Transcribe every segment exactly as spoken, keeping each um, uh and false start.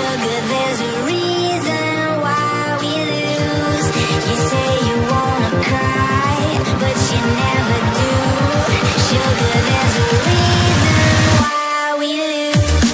Sugar, there's a reason why we lose. You say you wanna cry, but you never do. Sugar, there's a reason why we lose.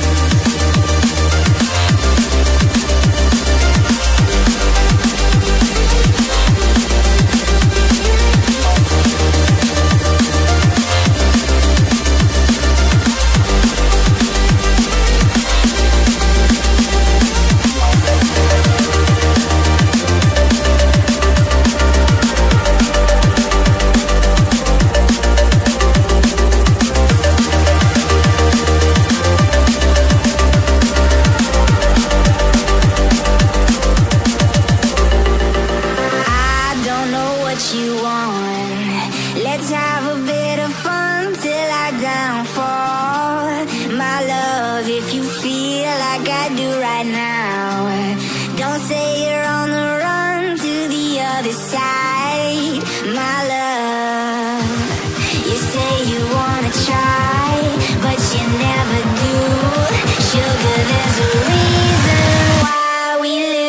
You want. Let's have a bit of fun till I downfall. My love, if you feel like I do right now, don't say you're on the run to the other side. My love, you say you wanna try, but you never do. Sugar, there's a reason why we lose.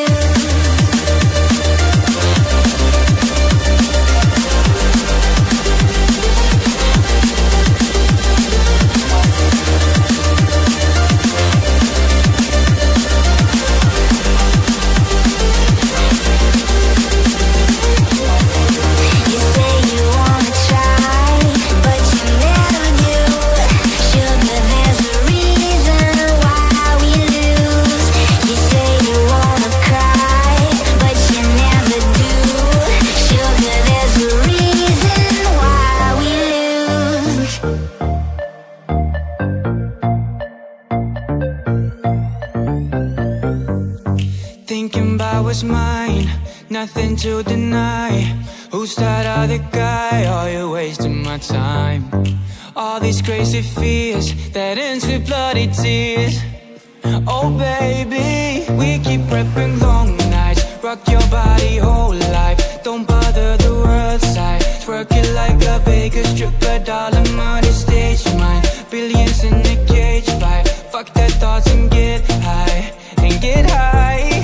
Thinking about what's mine, nothing to deny. Who's that other guy? Are you wasting my time? All these crazy fears that ends with bloody tears. Oh baby, we keep prepping long nights. Rock your body whole life. Don't bother the world side. Twerk it like a Vegas stripper, dollar money stage mine. Billions in a cage fight. Fuck that thoughts and get high, and get high.